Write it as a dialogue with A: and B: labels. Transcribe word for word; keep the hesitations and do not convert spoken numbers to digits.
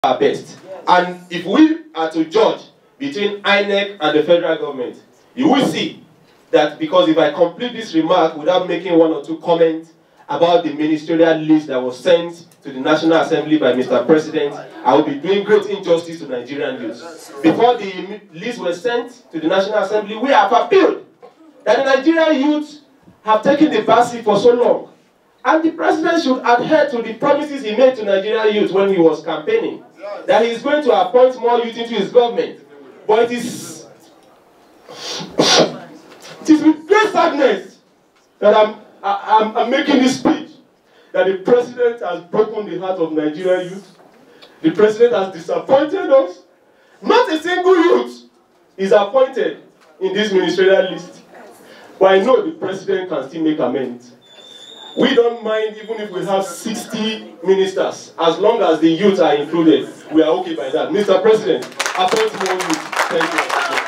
A: our best. And if we are to judge between I N E C and the federal government, you will see that, because if I complete this remark without making one or two comments about the ministerial list that was sent to the National Assembly by Mister President, I will be doing great injustice to Nigerian youth. Before the list was sent to the National Assembly, we have appealed that the Nigerian youth have taken the backseat for so long. And the president should adhere to the promises he made to Nigerian youth when he was campaigning, that he is going to appoint more youth into his government. But it is, it is with great sadness that I'm, I'm, I'm making this speech, that the president has broken the heart of Nigerian youth. The president has disappointed us. Not a single youth is appointed in this ministerial list. But I know the president can still make amends. We don't mind even if we have sixty ministers, as long as the youth are included. We are okay by that. Mister President, appoint more youth. Thank you.